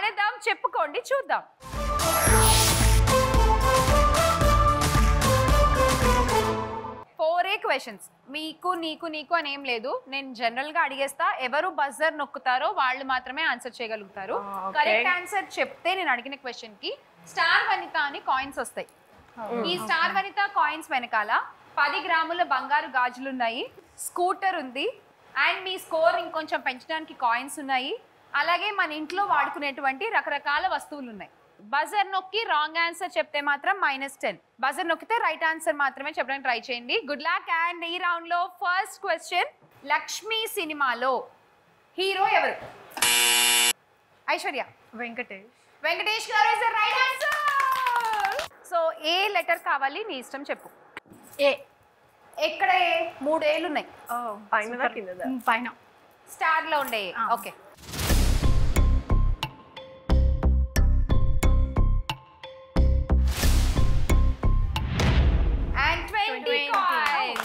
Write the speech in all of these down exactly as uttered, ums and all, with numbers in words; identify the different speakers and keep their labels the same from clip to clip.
Speaker 1: ఆడేద్దాం చెప్పుకోండి చూద్దాం. Four a questions. మీకు నీకు నీకు అని ఏం లేదు. నేను జనరల్ గా అడిగేస్తా, ఎవరు బజర్ నొక్కుతారో వాళ్ళు మాత్రమే ఆన్సర్ చేయగలుగుతారు. కరెక్ట్ ఆన్సర్ చెప్తే నేను అడిగిన క్వశ్చన్ కి స్టార్ వనిత అని కాయిన్స్ వస్తాయి. ఈ స్టార్ వనిత కాయిన్స్ వెనకాల పది గ్రాముల బంగారు గాజులు ఉన్నాయి, స్కూటర్ ఉంది, అండ్ మీ స్కోర్ ఇంకొంచెం పెంచడానికి కాయిన్స్ ఉన్నాయి, అలాగే మన ఇంట్లో వాడుకునేటువంటి రకరకాల వస్తువులు ఉన్నాయి. బజర్ నొక్కి రాంగ్ ఆన్సర్ చెప్తే మాత్రం మైనస్ టెన్, బజర్ నొక్కితే రైట్ ఆన్సర్ మాత్రమే చెప్పడానికి ట్రై చేయండి. Good luck. అండ్ ఈ రౌండ్ లో ఫస్ట్ క్వశ్చన్, లక్ష్మి సినిమాలో హీరో ఎవరు? Aishwarya.
Speaker 2: Venkatesh.
Speaker 1: Venkatesh garu is the right answer. So a letter కావాలి, నీ ఇష్టం చెప్పు.
Speaker 2: ఏ.
Speaker 1: ఎక్కడ ఏ? మూడు ఏళ్ళు ఉన్నాయి.
Speaker 2: పైన పైన
Speaker 1: స్టార్ లో ఉండే. ఓకే. And twenty coins.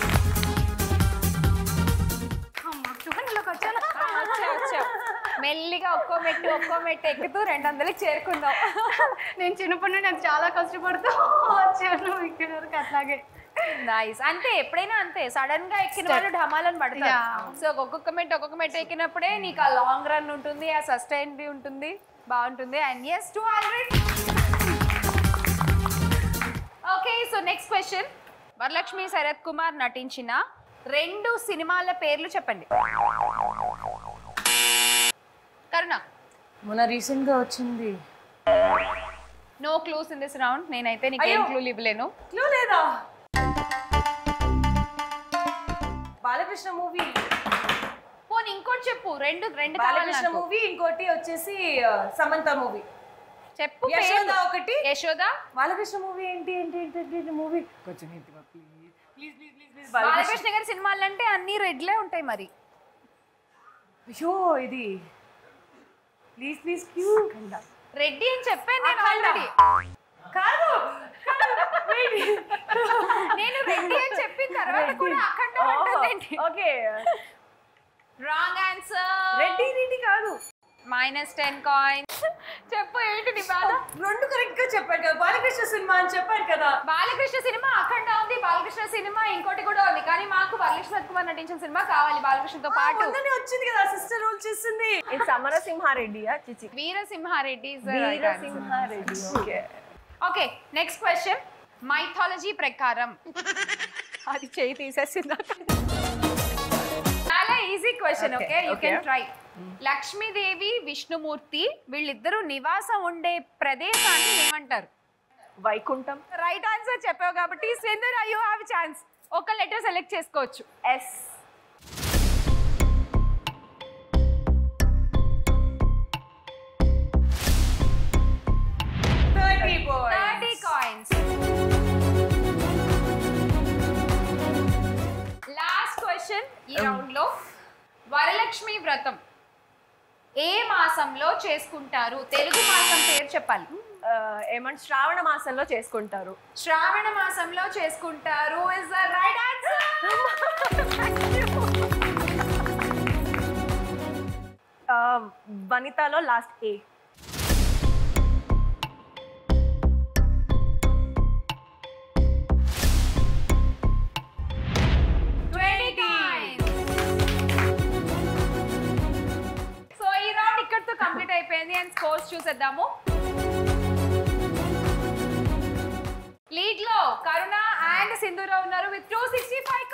Speaker 1: మెల్లిగా ఒక్కో మెట్టు ఒక్కో మెట్టు ఎక్కుతూ రెండు వందలకి చేరుకుందాం.
Speaker 2: నేను చిన్నప్పటి నుండి నాకు చాలా కష్టపడుతూ వచ్చాను ఇక్కడ వరకు. అట్లాగే
Speaker 1: నైస్. అంతే, ఎప్పుడైనా అంతే, సడన్ గా ఎక్కిన వాళ్ళు ఢమాలని పడతారు. సో ఒక్కొక్క మెట్టు ఒక్కొక్క మెట్టు ఎక్కినప్పుడే నీకు ఆ లాంగ్ రన్ ఉంటుంది, ఆ సస్టైనిటీ ఉంటుంది, బాగుంటుంది. And yes two hundred. Okay, so next question, Varalakshmi Sarath Kumar నటించిన రెండు సినిమాల పేర్లు చెప్పండి. కరుణ.
Speaker 3: మొన్న రీసెంట్ గా వచ్చింది.
Speaker 1: No clues in this round. నేనైతే నీకు ఏం క్లూ ఇవ్వలేను.
Speaker 3: క్లూ లేదా? బాలకృష్ణ మూవీ.
Speaker 1: పోనీ ఇంకోటి చెప్పు. రెండు రెండు
Speaker 3: బాలకృష్ణ మూవీ, ఇంకోటి వచ్చేసి సమంత మూవీ.
Speaker 1: చెప్పు.
Speaker 3: యశోద ఒకటి.
Speaker 1: యశోద.
Speaker 3: బాలకృష్ణ మూవీ ఏంటి ఏంటి ఏంటి మూవీ? కొంచెం please please please please.
Speaker 1: Balakrishna గారి సినిమాలు అంటే అన్ని రెడ్లే ఉంటాయి మరి.
Speaker 3: అయ్యో ఇది ప్లీజ్ ప్లీజ్ క్యూ.
Speaker 1: రెడ్డి అని చెప్పాను నేను ఆల్రెడీ.
Speaker 3: కాదు
Speaker 1: నేను రెడ్డి అని చెప్పిన తర్వాత కూడా అఖండ అంటుందేంటి?
Speaker 3: Okay,
Speaker 1: wrong answer.
Speaker 3: Reddy Reddy కాదు.
Speaker 1: Minus ten coins. చెప్పు ఏంటి నీ బాధ?
Speaker 3: రెండు కరెక్ట్ గా చెప్పారు కదా, బాలకృష్ణ సినిమా అని చెప్పారు కదా.
Speaker 1: బాలకృష్ణ సినిమా అఖండ ఉంది, బాలకృష్ణ సినిమా ఇంకోటి కూడా ఉంది, కానీ మాకు వరలక్ష్మి కుమార్ నటించిన సినిమా కావాలి బాలకృష్ణతో పాటు.
Speaker 3: వచ్చింది కదా, సిస్టర్ రోల్ చేసింది. ఇది సమరసింహారెడ్డియా? చిచి,
Speaker 1: Veera Simha Reddy.
Speaker 3: Veera Simha Reddy. Okay
Speaker 1: okay, next question, mythology ప్రకారం
Speaker 2: అది చేయి తీసేసిందా?
Speaker 1: చాలా easy question. Okay, you can try. Lakshmidevi, Vishnumurthy వీళ్ళిద్దరూ నివాసం ఉండే ప్రదేశాన్ని ఏమంటారు?
Speaker 3: వైకుంఠం.
Speaker 1: రైట్ ఆన్సర్ చెప్పావు కాబట్టి సింధూర యు హావ్ ఛాన్స్. ఒక లెటర్ సెలెక్ట్ చేసుకోవచ్చు.
Speaker 3: Yes.
Speaker 1: thirty coins. Last question ఈ రౌండ్ లో, వరలక్ష్మి వ్రతం ఏ మాసంలో చేసుకుంటారు? తెలుగు మాసం పేరు చెప్పాలి.
Speaker 3: ఏమంటే శ్రావణ మాసంలో చేసుకుంటారు.
Speaker 1: శ్రావణ మాసంలో చేసుకుంటారు ఇస్ ద రైట్ ఆన్సర్.
Speaker 3: వనితలో లాస్ట్ ఏ.
Speaker 1: కంప్లీట్ అయిపోయింది. అండ్ స్కోర్స్ చూసేద్దాము. లీడ్ లో కరుణ అండ్ సింధూర ఉన్నారు విత్ టూ సిక్స్టీ ఫైవ్